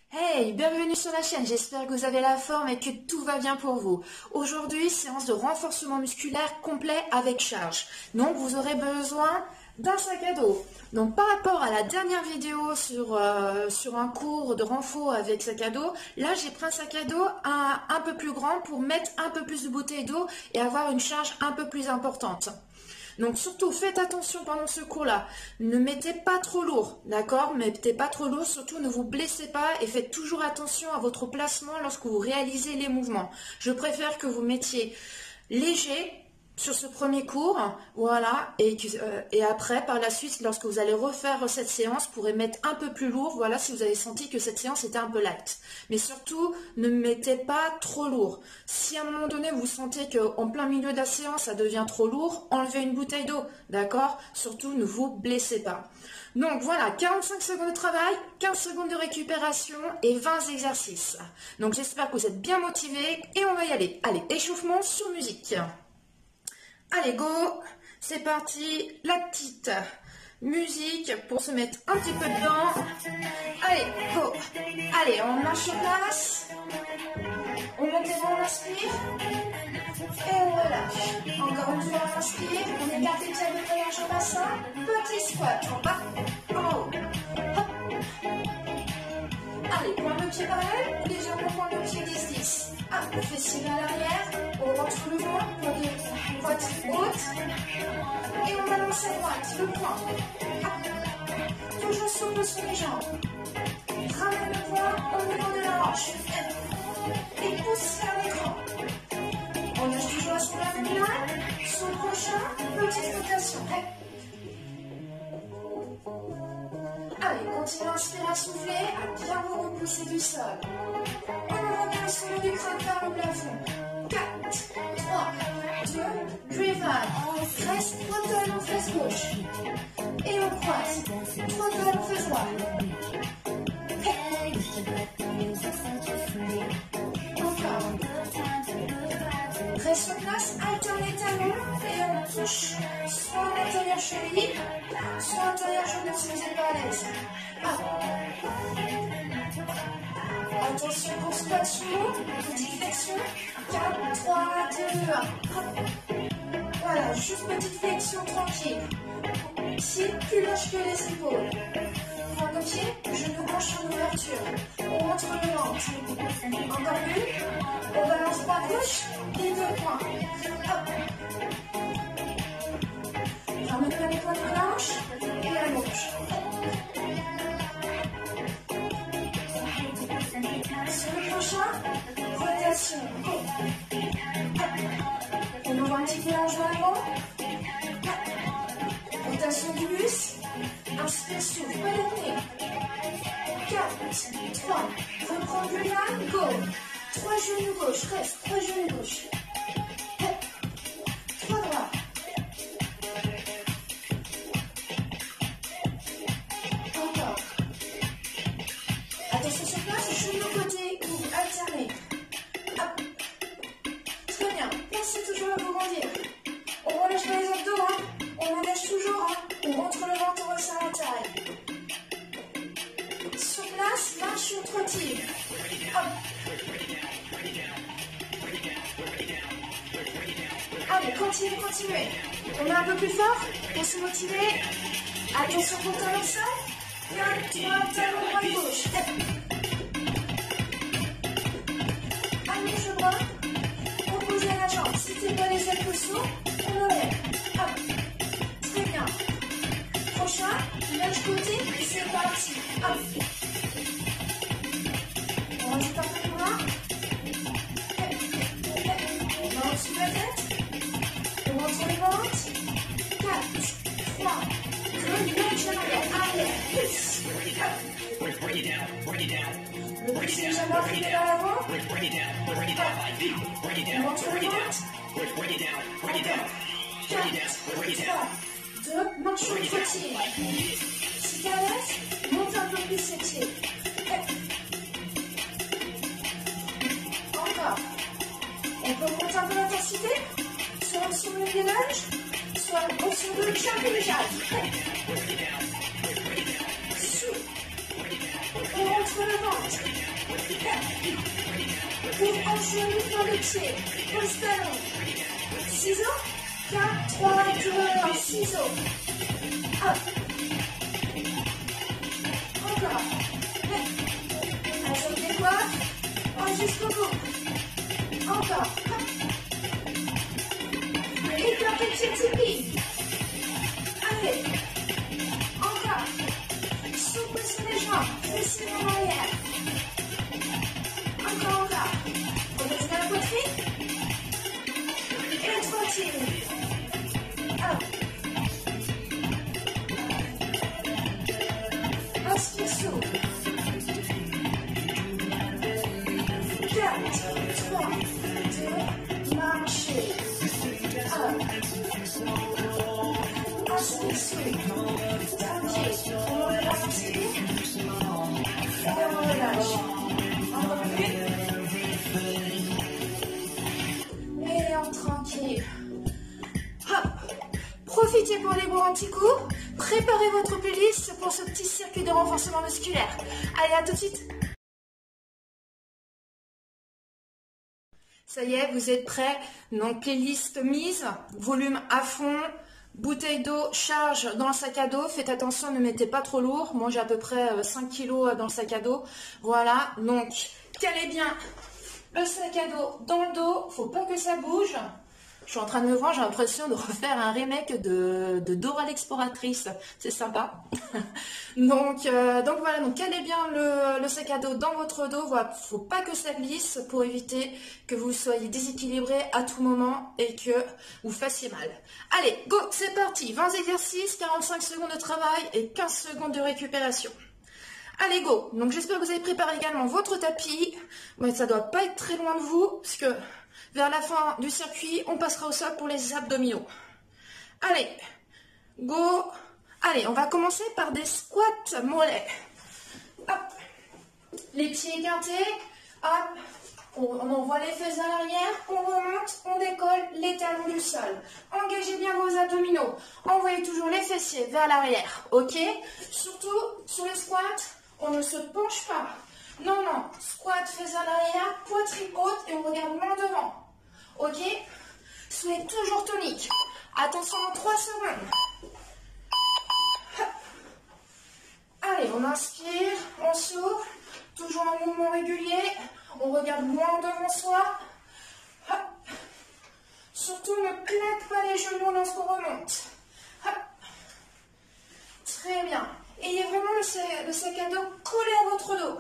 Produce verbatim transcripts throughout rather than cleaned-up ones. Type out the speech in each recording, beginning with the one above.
Hey, bienvenue sur la chaîne, j'espère que vous avez la forme et que tout va bien pour vous. Aujourd'hui, séance de renforcement musculaire complet avec charge. Donc, vous aurez besoin d'un sac à dos. Donc, par rapport à la dernière vidéo sur, euh, sur un cours de renfort avec sac à dos, là, j'ai pris un sac à dos un, un peu plus grand pour mettre un peu plus de bouteilles d'eau et avoir une charge un peu plus importante. Donc surtout, faites attention pendant ce cours-là. Ne mettez pas trop lourd, d'accord? Mettez pas trop lourd, surtout ne vous blessez pas et faites toujours attention à votre placement lorsque vous réalisez les mouvements. Je préfère que vous mettiez léger sur ce premier cours, voilà, et, euh, et après, par la suite, lorsque vous allez refaire cette séance, vous pourrez mettre un peu plus lourd, voilà, si vous avez senti que cette séance était un peu light. Mais surtout, ne mettez pas trop lourd. Si à un moment donné, vous sentez qu'en plein milieu de la séance, ça devient trop lourd, enlevez une bouteille d'eau, d'accord? Surtout, ne vous blessez pas. Donc voilà, quarante-cinq secondes de travail, quinze secondes de récupération et vingt exercices. Donc j'espère que vous êtes bien motivés et on va y aller. Allez, échauffement sur musique. Allez, go, c'est parti, la petite musique pour se mettre un petit peu dedans. Allez, go. Allez, on marche sur place. On monte devant, on inspire. Et on relâche. Encore une fois, on inspire. On écarte les pieds de large au bassin. Petit squat en bas, en haut. Hop. Allez, point de pied pareil. Légèrement point de pied dix dix. Hop, fessier vers l'arrière. On rentre le ventre, point de poitrine haute. Et on balance à droite, le point. Hop. Toujours souple sur les jambes. Ramène le poing au niveau de la hanche. Et pousse vers l'écran. On lâche toujours la sonde abdominale. Sur le prochain, petite rotation. Allez, continuez à inspirer, à souffler, à bien vous repousser du sol. On revient sur le crâne vers le plafond. quatre, trois, deux, drive. Reste frontal en face gauche. Et on croise. Frontal en face droite. Encore. Reste sur place, alterne les talons et on touche soit l'intérieur cheville, soit l'intérieur genou si vous n'êtes pas à l'aise. Attention pour squat sous, petite flexion. quatre, trois, deux, un. Voilà, juste petite flexion tranquille. Pied plus large que les épaules. Point de pied, genou gauche en ouverture. On montre le ventre. Encore plus. On balance pas gauche et deux points. Hop. Ramène les points de blanche et à gauche. Sur le prochain, rotation. On ouvre un petit peu l'ange dans l'avant. Rotation du bus. Inspire, souffle, pas d'apnée. quatre, trois, reprends plus là, go. trois genoux gauche, reste, trois genoux gauche. trois droits. Encore. Attention sur place, genou côté ou alterné. Hop. Très bien, pensez toujours à vous grandir. On relâche pas les abdos, hein. On engage toujours, hein. On rentre le ventre, on resserre la taille. Sur place, marche sur trottive. Hop. Allez, continuez, continuez. On met un peu plus fort pour se motiver. Attention pour talon sol. quatre, trois, talon droit gauche. Allonge le bras. Opposé à la jambe. Si t'es pas les épaules sourds, on le lève. Hop. Très bien. Prochain, lâche côté, c'est parti. Hop. On rajoute un peu de bras. On va au-dessus de la tête. On rentre les ventres. quatre, trois, deux, lâche arrière, arrière, plus. Le plus légèrement arrivé vers l'avant. On rentre les ventres. quatre, trois, deux, marche sur le footing. Si t'es à l'aise, monte un peu plus ses pieds. Encore. On peut monter un peu l'intensité, soit sur le gainage, soit sur le jab et le jab. Souffle. On rentre contre le ventre. Pour enjoliver dans le pied. Pose talon. Ciseaux. quatre, trois, deux, un. Ciseaux. Hop. Encore. Allez, des fois. Oh, jusqu'au bout. Encore. Et dans le pied tipi. Allez. Encore. Souple sur les jambes. Fessiers en arrière. Encore, encore. Remettez dans la poitrine. Et trottez. Hop. Inspire souple. quatre, trois, deux, marchez. Hop. Inspire souple. Tranquille. On relâche. Et on relâche. Encore une. Et on tranquille. Hop. Profitez pour les boire un petit coup. Préparez votre playlist pour ce petit circuit de renforcement musculaire. Allez, à tout de suite. Ça y est, vous êtes prêts? Donc, playlist mise, volume à fond, bouteille d'eau, charge dans le sac à dos. Faites attention, ne mettez pas trop lourd. Moi, j'ai à peu près cinq kilos dans le sac à dos. Voilà, donc, calez bien le sac à dos dans le dos. Faut pas que ça bouge. Je suis en train de me voir, j'ai l'impression de refaire un remake de, de Dora l'exploratrice. C'est sympa. donc, euh, donc voilà, donc calez bien le, le sac à dos dans votre dos. Voilà, faut pas que ça glisse pour éviter que vous soyez déséquilibré à tout moment et que vous fassiez mal. Allez, go, c'est parti. vingt exercices, quarante-cinq secondes de travail et quinze secondes de récupération. Allez, go. Donc j'espère que vous avez préparé également votre tapis. Mais ça doit pas être très loin de vous, parce que vers la fin du circuit, on passera au sol pour les abdominaux. Allez, go. Allez, on va commencer par des squats mollets. Hop. Les pieds écartés. Hop. On, on envoie les fesses à l'arrière. On remonte, on décolle les talons du sol. Engagez bien vos abdominaux. Envoyez toujours les fessiers vers l'arrière. Ok? Surtout, sur les squats, on ne se penche pas. Non, non. Squat, fesses à l'arrière, poitrine haute et on regarde loin devant. Ok? Soyez toujours tonique. Attention en trois secondes. Allez, on inspire, on souffle. Toujours un mouvement régulier. On regarde loin devant soi. Surtout, ne claque pas les genoux lorsqu'on remonte. Très bien. Ayez vraiment le, le sac à dos collé à votre dos.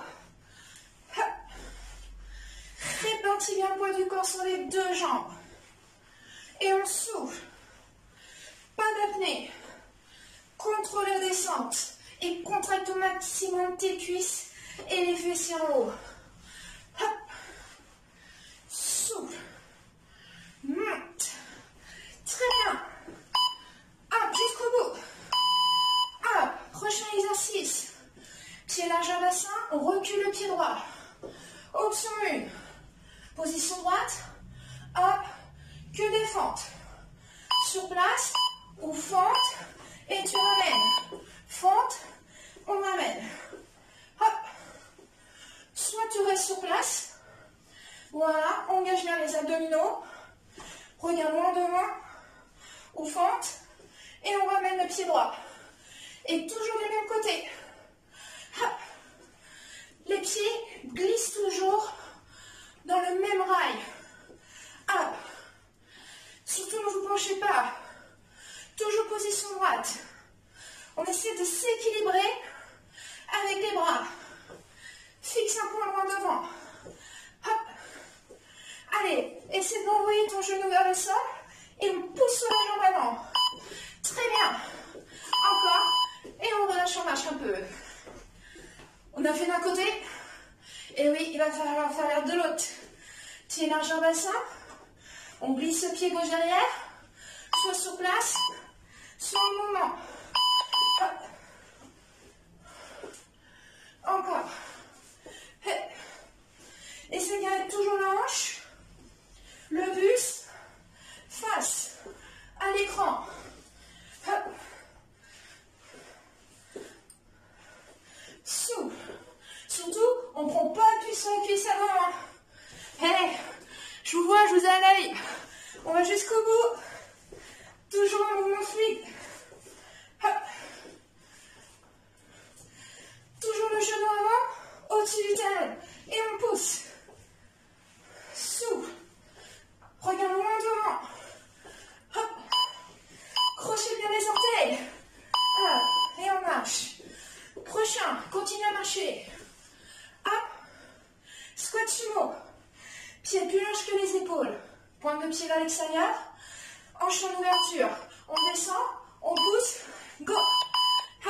Répartis bien le poids du corps sur les deux jambes. Et on souffle. Pas d'apnée. Contrôle la descente. Et contracte au maximum tes cuisses et les fessiers en haut. Hop. Souffle. Monte. Très bien. Hop, jusqu'au bout. Hop, prochain exercice. Pied largeur bassin, on recule le pied droit. Option un. Position droite. Hop, que des fentes. Sur place ou fente et tu ramènes. Fente, on ramène. Hop. Soit tu restes sur place. Voilà, engage bien les abdominaux. Regarde loin devant. Ou fente. Et on ramène le pied droit. Et toujours du même côté. Hop. Les pieds glissent toujours dans le même rail. Hop. Surtout ne vous penchez pas. Toujours position droite. On essaie de s'équilibrer avec les bras. Fixe un point loin devant. Hop. Allez, essaie d'envoyer ton genou vers le sol et on pousse sur la jambe avant. Très bien. Encore. Et on relâche, on marche un peu. On a fait d'un côté. Et oui, il va falloir faire de l'autre. Pied largeur bassin. On glisse le pied gauche derrière. Soit sur place, soit en mouvement. Hop. Encore. Essayez de garder toujours la hanche. Le buste face à l'écran. Hop. Souple. Surtout, à l'extérieur. Hanche en ouverture. On descend, on pousse, go. Hop.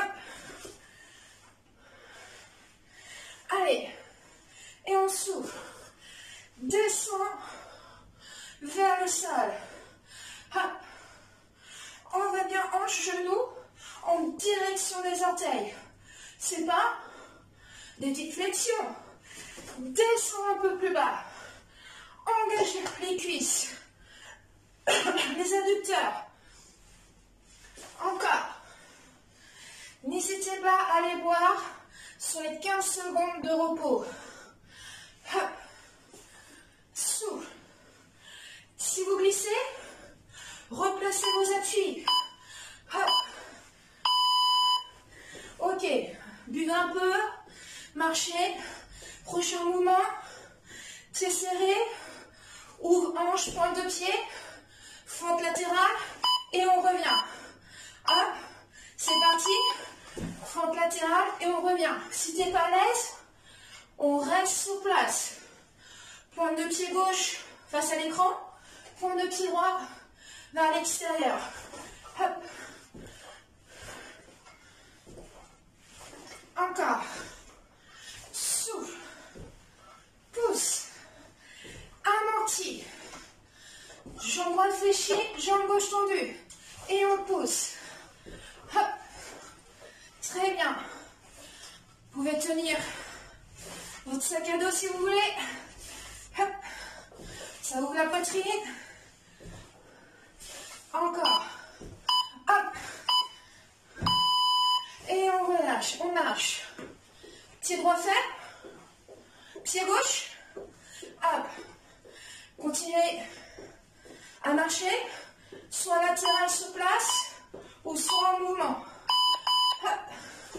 Allez. Et on souffle. Descend vers le sol. Hop. On va bien hanche, genou en direction des orteils. C'est pas des petites flexions. Descends un peu plus bas. Engage les cuisses. Les adducteurs. Encore. N'hésitez pas à aller boire sur les quinze secondes de repos. Hop. Souffle. Si vous glissez, replacez vos appuis. Hop. Ok. Buvez un peu. Marchez. Prochain mouvement. Pied serré. Ouvre hanche, pointe de pied. Fente latérale. Et on revient. Hop. C'est parti. Fente latérale et on revient. Si tu n'es pas à l'aise, on reste sur place. Pointe de pied gauche face à l'écran. Pointe de pied droit vers l'extérieur. Hop. Encore. Souffle. Pousse. Amorti. Jambe droite fléchie, jambe gauche tendue. Et on pousse. Hop. Très bien. Vous pouvez tenir votre sac à dos si vous voulez. Hop. Ça ouvre la poitrine. Encore. Hop. Et on relâche, on marche. Pied droit fait. Pied gauche. Hop. Continuez à marcher, soit latéral sur place, ou soit en mouvement. Hop.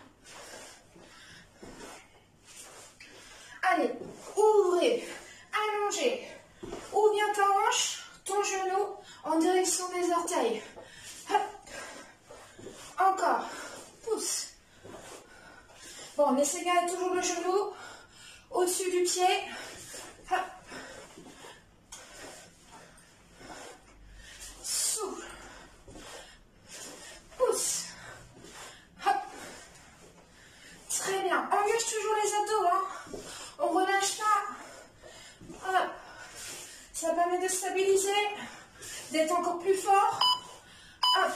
Allez, ouvrez, allongez. Ouvre bien ta hanche, ton genou en direction des orteils. Hop. Encore. Pousse. Bon, on essaie de garder toujours le genou au-dessus du pied. Hop. Souffle. Pousse. Hop. Très bien. Engage toujours les abdos. Hein. On ne relâche pas. Hop. Ça permet de stabiliser, d'être encore plus fort. Hop.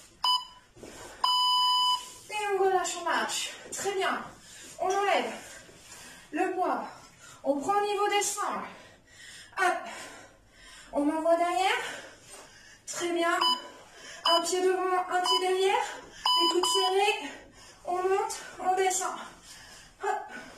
Et on relâche, on marche. Très bien. On enlève le poids. On prend au niveau des sangles. Hop. On envoie derrière. Très bien. Un pied devant, un pied derrière. Les coudes serrés. On monte, on descend. Hop.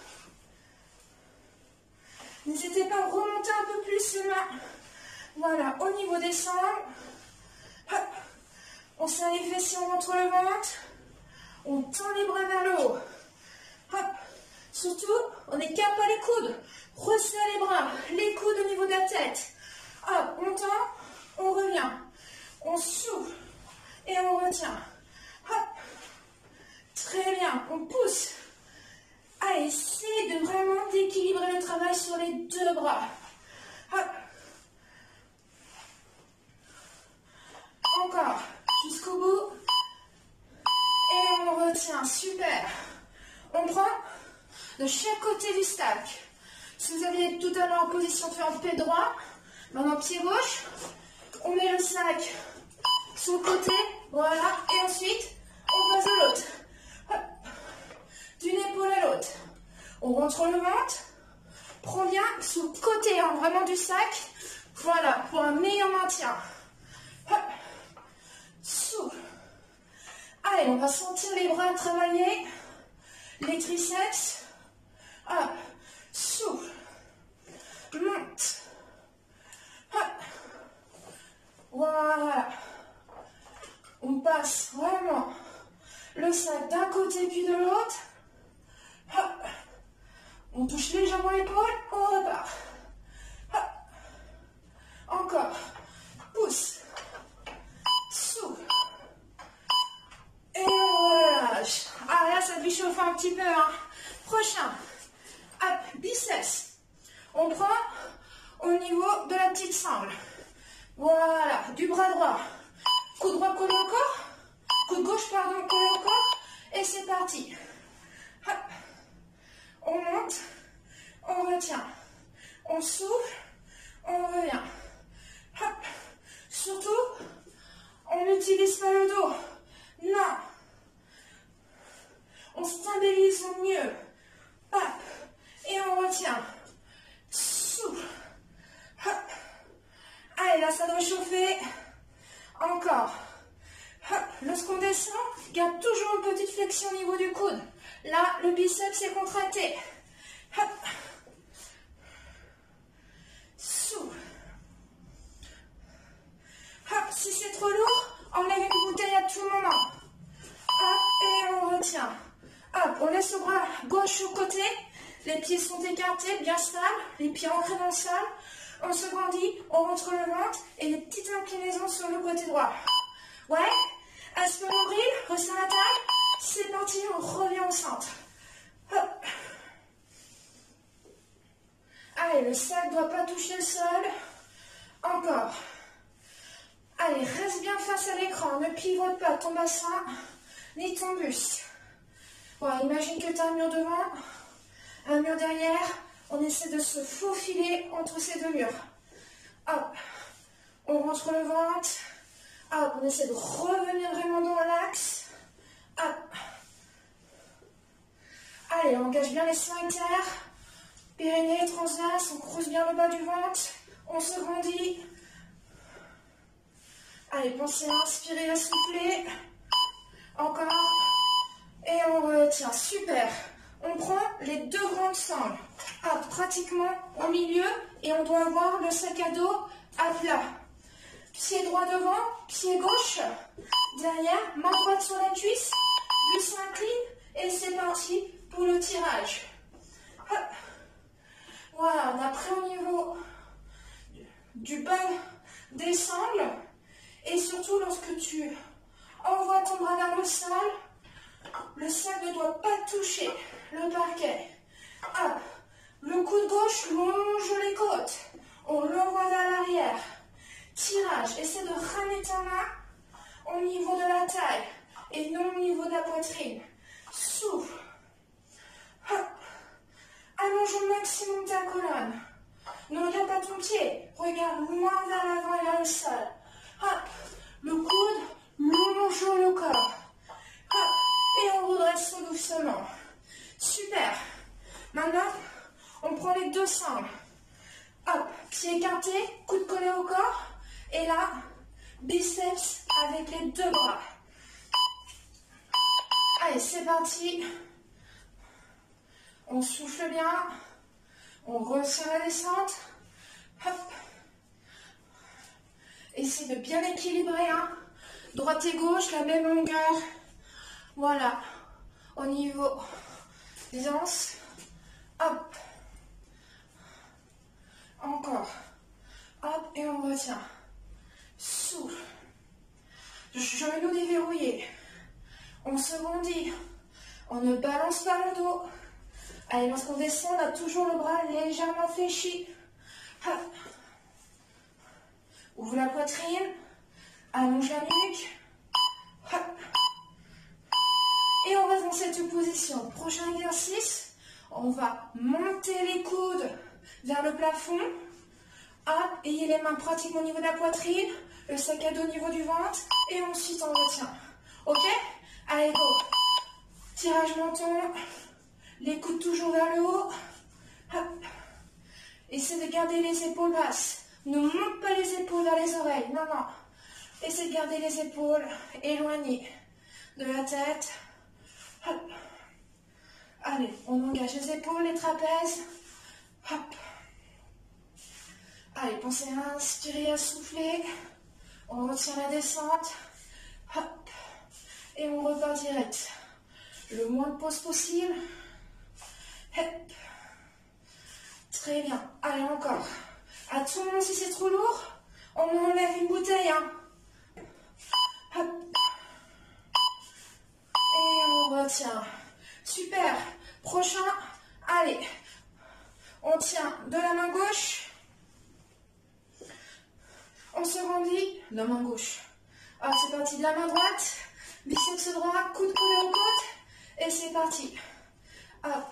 N'hésitez pas à remonter un peu plus les mains. Voilà, au niveau des sangles. Hop. On serre les fessiers, on montre le ventre. On tend les bras vers le haut. Hop. Surtout, on n'écarte pas les coudes. Resserre les bras, les coudes au niveau de la tête. Hop, on tend, on revient. On souffle et on retient. Hop. Très bien, on pousse. Ah, essayez de vraiment d'équilibrer le travail sur les deux bras. Hop. Encore, jusqu'au bout. Et on retient, super. On prend de chaque côté du stack. Si vous aviez tout à l'heure en position fait en pied droit, maintenant pied gauche, on met le sac sur le côté, voilà, et ensuite on passe de l'autre. D'une épaule à l'autre. On rentre le ventre, prend bien sous le côté, hein, vraiment du sac, voilà, pour un meilleur maintien. Hop. Souffle. Allez, on va sentir les bras travailler, les triceps. Hop. Souffle. Monte. Hop. Voilà. On passe vraiment le sac d'un côté puis de l'autre. Hop. On touche légèrement l'épaule, on repart. Hop. Encore. Pousse. Souffle. Et on relâche. Ah là, ça devait chauffer un petit peu. Hein. Prochain. Hop, biceps. On prend au niveau de la petite sangle. Voilà, du bras droit. Coup droit collé au corps. Coup de gauche, pardon, collé au corps. Et c'est parti. Hop. On monte, on retient. On souffle, on revient. Hop. Surtout, on n'utilise pas le dos. Non. On stabilise au mieux. Hop. Et on retient. Souffle. Hop. Allez, là, ça doit chauffer. Encore. Hop. Lorsqu'on descend, garde toujours une petite flexion au niveau du coude. Là, le biceps est contracté. Hop. Souffle. Hop. Si c'est trop lourd, enlève une bouteille à tout moment. Hop. Et on retient. Hop. On laisse le bras gauche au côté. Les pieds sont écartés, bien stables. Les pieds ancrés dans le sol. On se grandit, on rentre le ventre et les petites inclinaisons sur le côté droit. Ouais. Aspire le nombril, resserre la taille. C'est parti, on revient au centre. Hop. Allez, le sac ne doit pas toucher le sol. Encore. Allez, reste bien face à l'écran. Ne pivote pas ton bassin ni ton buste. Ouais, imagine que tu as un mur devant, un mur derrière. On essaie de se faufiler entre ces deux murs. Hop. On rentre le ventre. Hop. On essaie de revenir vraiment dans l'axe. Hop. Allez, on engage bien les sphincters. Périnée transverse. On creuse bien le bas du ventre. On se grandit. Allez, pensez à inspirer, à souffler. Encore. Et on retient. Super. On prend les deux grandes sangles. Hop, pratiquement au milieu. Et on doit avoir le sac à dos à plat. Pied droit devant, pied gauche. Derrière, main droite sur la cuisse. Buste s'incline. Et c'est parti pour le tirage. Hop. Voilà, on a pris au niveau du bas des sangles. Et surtout, lorsque tu envoies ton bras vers le sol, le sac ne doit pas toucher le parquet. Hop. Le coude gauche longe les côtes. On l'envoie vers l'arrière. Tirage. Essaie de ramener ta main au niveau de la taille et non au niveau de la poitrine. Souffle. Hop. Allonge au maximum ta colonne. Ne regarde pas ton pied. Regarde loin vers l'avant et vers le sol. Hop. Le coude longe le corps. Hop. Et on redresse doucement. Super. Maintenant, on prend les deux sangles. Hop. Pied écarté, coude collé au corps. Et là, biceps avec les deux bras. Allez, c'est parti. On souffle bien. On resserre la descente. Hop. Essayez de bien équilibrer. Hein. Droite et gauche, la même longueur. Voilà. Au niveau des anses. Hop. Encore. Hop. Et on retient. Souffle. Genou déverrouillé. On se grandit. On ne balance pas le dos. Allez, lorsqu'on descend, on a toujours le bras légèrement fléchi. Hop. Ouvre la poitrine. Allonge la nuque. Hop. Et on reste dans cette position. Prochain exercice, on va monter les coudes vers le plafond. Hop. Ayez les mains pratiquement au niveau de la poitrine. Le sac à dos au niveau du ventre. Et ensuite, on retient. Ok? Allez, go. Tirage menton. Les coudes toujours vers le haut. Hop. Essayez de garder les épaules basses. Ne monte pas les épaules vers les oreilles. Non, non. Essayez de garder les épaules éloignées de la tête. Hop. Allez, on engage les épaules, les trapèzes. Hop. Allez, pensez à inspirer, à souffler. On retient la descente. Hop. Et on repart direct. Le moins de pause possible. Hop. Très bien. Allez, encore. À tout moment, si c'est trop lourd, on enlève une bouteille. Hein. Hop. Et on retient. Super. Prochain. Allez. On tient de la main gauche. On se rendit, la main gauche. Alors c'est parti, de la main droite, biceps droit, coude collé au côte, et c'est parti. Hop.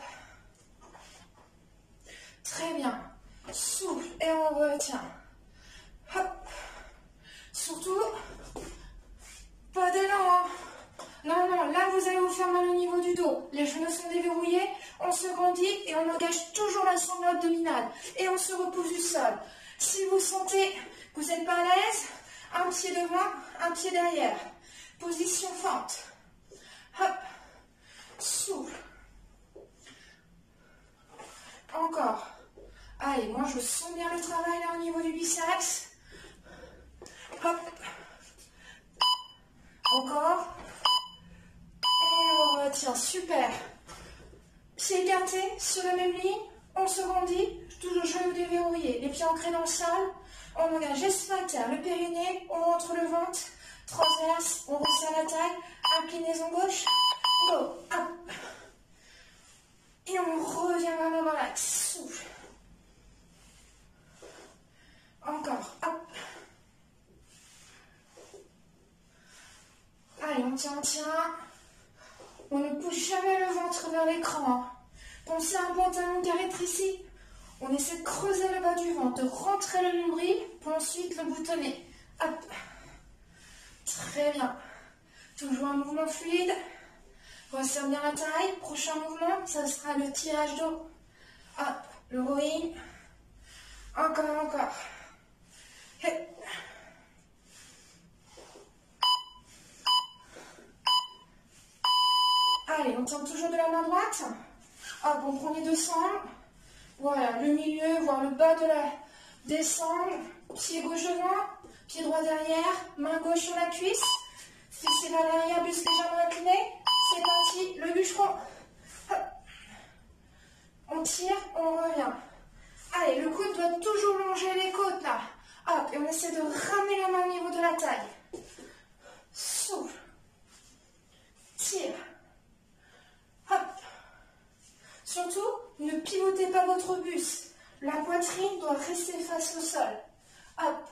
Très bien. Souffle et on retient. Hop. Surtout, pas d'élan. Hein. Non, non, là vous allez vous faire mal au niveau du dos. Les genoux sont déverrouillés, on se grandit et on engage toujours la sangle abdominale. Et on se repose du sol. Si vous sentez que vous n'êtes pas à l'aise, un pied devant, un pied derrière. Position fente. Hop. Souffle. Encore. Allez, moi je sens bien le travail là au niveau du biceps. Hop. Encore. Et on retient. Super. Pieds écartés sur la même ligne. On se rendit. Toujours genoux déverrouillés. Les pieds ancrés dans le sol. On engage les sphincters, le périnée. On rentre le ventre. Transverse. On resserre la taille. Inclinaison gauche. Go. Hop. Et on revient vraiment dans l'axe. Souffle. Encore. Hop. Allez, on tient, on tient. On ne pousse jamais le ventre vers l'écran. Pensez à un pantalon qui arrête ici. On essaie de creuser le bas du ventre, de rentrer le nombril, pour ensuite le boutonner. Hop. Très bien. Toujours un mouvement fluide. Resserre bien la taille. Prochain mouvement, ça sera le tirage d'eau. Hop. Le rowing. Encore, encore. Hey. Allez, on tient toujours de la main droite. Hop, on prend les deux sangles. Voilà, le milieu, voire le bas de la des sangles. Pied gauche devant, pied droit derrière, main gauche sur la cuisse. Fixez vers l'arrière, buste légèrement incliné. C'est parti, le bûcheron. Hop. On tire, on revient. Allez, le coude doit toujours longer les côtes là. Hop, et on essaie de ramener la main au niveau de la taille. Souffle. Tire. Hop. Surtout, ne pivotez pas votre buste. La poitrine doit rester face au sol. Hop.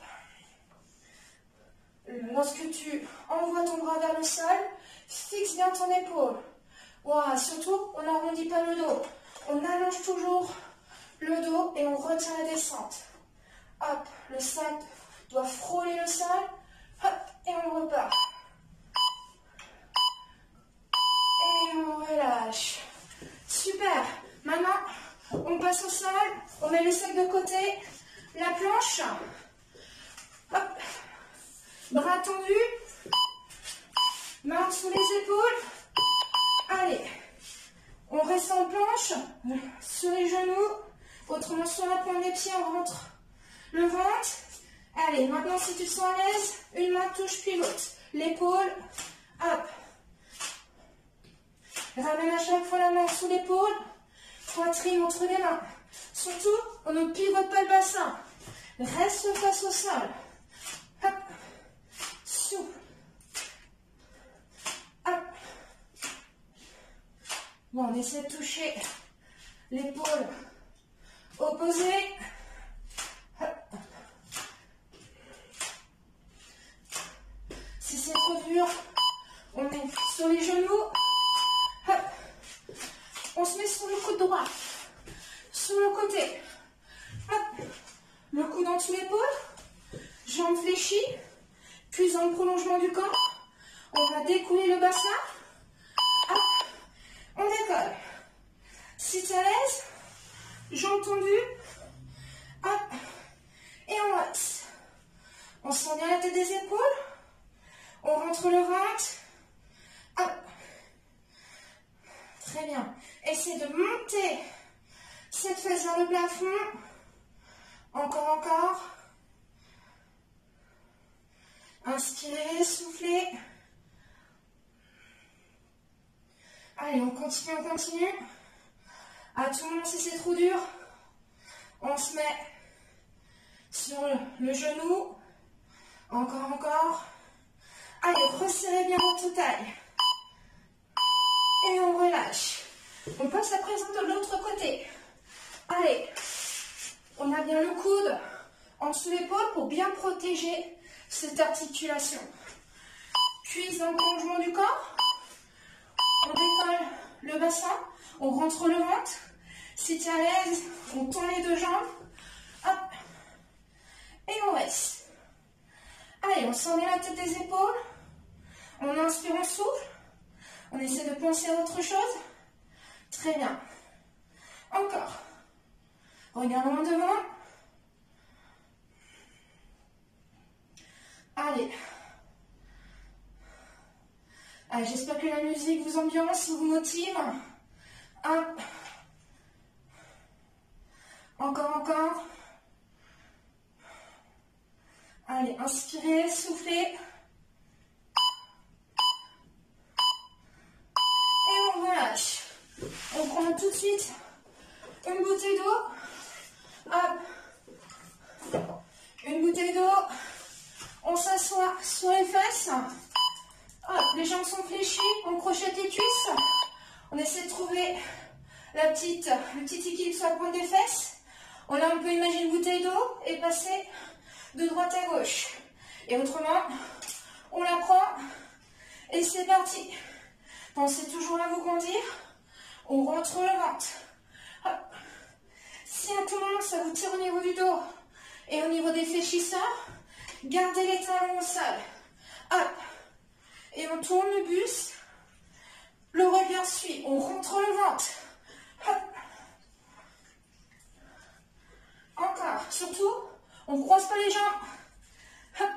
Lorsque tu envoies ton bras vers le sol, fixe bien ton épaule. Voilà, surtout, on n'arrondit pas le dos. On allonge toujours le dos et on retient la descente. Hop, le sac doit frôler le sol. Hop, et on repart. Et on relâche. Super. Maintenant, on passe au sol. On met le sac de côté. La planche. Hop. Bras tendus. Main sous les épaules. Allez. On reste en planche. Sur les genoux. Autrement, sur la pointe des pieds, on rentre le ventre. Allez, maintenant, si tu te sens à l'aise, une main touche puis l'autre. L'épaule. Hop. Ramène à chaque fois la main sous l'épaule. Poitrine entre les mains. Surtout, on ne pivote pas le bassin. Reste face au sol. Hop. Souple. Hop. Bon, on essaie de toucher l'épaule opposée. Hop. Si c'est trop dur, on met sur les genoux. Hop. On se met sur le coude droit. Sur le côté. Hop. Le coude en dessous l'épaule. Jambes fléchies. Puis dans le prolongement du corps. On va découler le bassin. Hop. On décolle. Si tu es à l'aise, jambes tendues. Hop. Et on reste. On sent bien la tête des épaules. On rentre le ventre. Hop. Très bien. Essayez de monter cette fesse vers le plafond. Encore, encore. Inspirez, soufflez. Allez, on continue, on continue. À tout moment, si c'est trop dur, on se met sur le genou. Encore, encore. Allez, resserrez bien votre taille. Et on relâche. On passe à présent de l'autre côté. Allez, on a bien le coude en dessous l'épaule pour bien protéger cette articulation. Cuisse dans le prolongement du corps. On décolle le bassin, on rentre le ventre. Si tu es à l'aise, on tend les deux jambes. Hop. Et on reste. Allez, on s'en met la tête des épaules. On inspire, on souffle. On essaie de penser à autre chose. Très bien. Encore. Regardons en devant. Allez. Allez, j'espère que la musique vous ambiance, vous motive. Hop. Encore, encore. Allez, inspirez, soufflez. Et on relâche. On prend tout de suite une bouteille d'eau. Hop. Une bouteille d'eau. On s'assoit sur les fesses. Hop, les jambes sont fléchies. On crochette les cuisses. On essaie de trouver la petite, le petit équilibre sur la pointe des fesses. On a, on peut imaginer une bouteille d'eau et passer de droite à gauche. Et autrement, on la prend et c'est parti. Pensez toujours à vous grandir. On rentre le ventre. Hop. Si à tout moment ça vous tire au niveau du dos et au niveau des fléchisseurs, gardez les talons au sol. Hop. Et on tourne le buste. Le regard suit. On rentre le ventre. Hop. Encore. Surtout, on ne croise pas les jambes. Hop.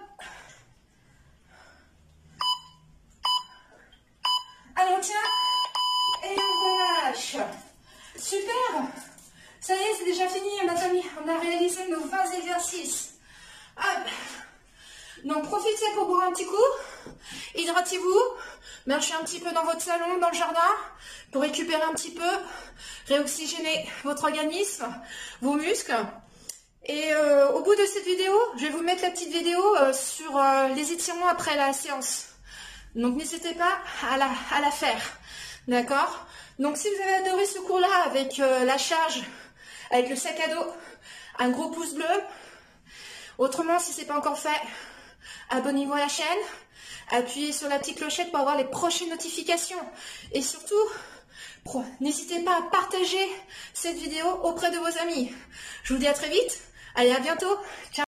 Allez, on tient. Et on relâche. Super. Ça y est, c'est déjà fini, on a, mis, on a réalisé nos vingt exercices. Hop. Donc, profitez pour boire un petit coup. Hydratez-vous. Marchez un petit peu dans votre salon, dans le jardin, pour récupérer un petit peu, réoxygéner votre organisme, vos muscles. Et euh, au bout de cette vidéo, je vais vous mettre la petite vidéo euh, sur euh, les étirements après la séance. Donc n'hésitez pas à la, à la faire. D'accord? Donc si vous avez adoré ce cours-là avec euh, la charge, avec le sac à dos, un gros pouce bleu. Autrement, si ce n'est pas encore fait, abonnez-vous à la chaîne. Appuyez sur la petite clochette pour avoir les prochaines notifications. Et surtout, n'hésitez pas à partager cette vidéo auprès de vos amis. Je vous dis à très vite. Allez, à bientôt. Ciao.